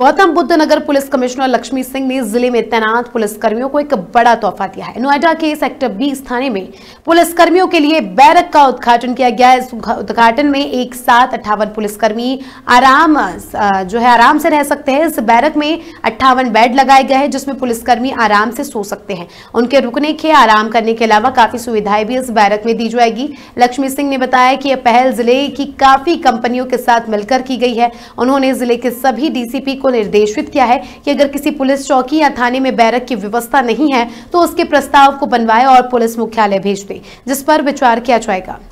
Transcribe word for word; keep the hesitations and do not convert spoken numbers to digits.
Gautam Buddh Nagar police commissioner Lakshmi Singh ने जिले में तैनात पुलिसकर्मियों को एक बड़ा तोहफा दिया है। नोएडा के सेक्टर बीस थाने में पुलिसकर्मियों के लिए बैरक का उद्घाटन किया गया। इस उद्घाटन में एक साथ अट्ठावन पुलिसकर्मी आराम जो है आराम से रह सकते हैं। इस बैरक में अट्ठावन बेड लगाए गए हैं जिसमें पुलिसकर्मी आराम से सो सकते हैं। उनके रुकने के आराम करने के अलावा काफी सुविधाएं भी इस बैरक में दी जाएगी। लक्ष्मी सिंह ने बताया कि यह पहल जिले की काफी कंपनियों के साथ मिलकर की गई है। उन्होंने जिले के सभी डीसीपी को निर्देशित किया है कि अगर किसी पुलिस चौकी या थाने में बैरक की व्यवस्था नहीं है तो उसके प्रस्ताव को बनवाए और पुलिस मुख्यालय भेज दे, जिस पर विचार किया जाएगा।